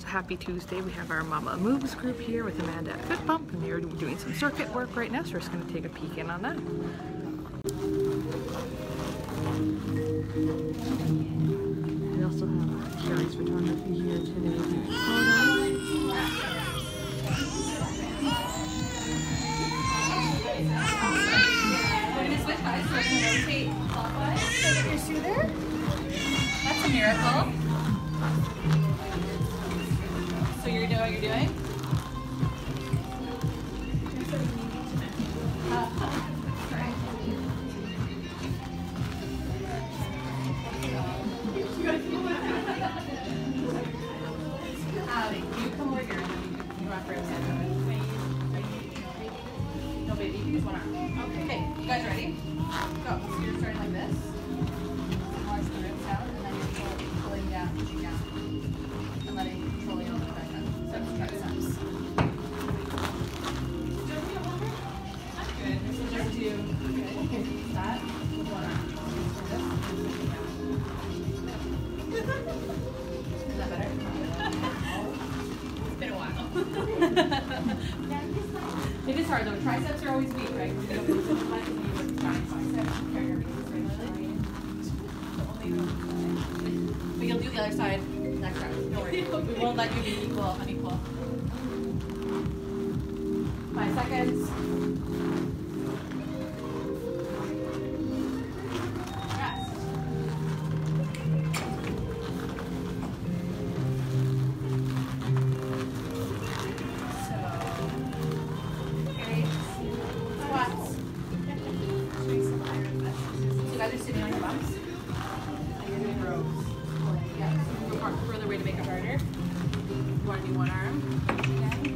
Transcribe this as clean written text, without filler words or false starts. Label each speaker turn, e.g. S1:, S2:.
S1: So happy Tuesday. We have our Mama Moves group here with Amanda at Fitbump, and they're doing some circuit work right now, so we're just going to take a peek in on that. We also have Sherry's photography here today.
S2: We're going to switch guys, so we're going to rotate clockwise. So that you're soother. That's a miracle. So you're doing what you're doing? You come over here and then you run for a second. No, baby, you can use one arm. Okay, you guys ready? Go. So you're starting like this. Launch the ribs down, and then you're pulling down, pushing down, and letting controlling over the back end. So triceps. That's good. So just do that with one arm. Is that better? It's been a while. It is hard though. Triceps are always weak, right? But you'll do the other side next round. Don't worry. We won't let you be unequal. 5 seconds. Rest. So, great. Squats. So you guys are sitting on your bumps. And you're doing rows. Yeah, so further way to make it harder. You want to do one arm again.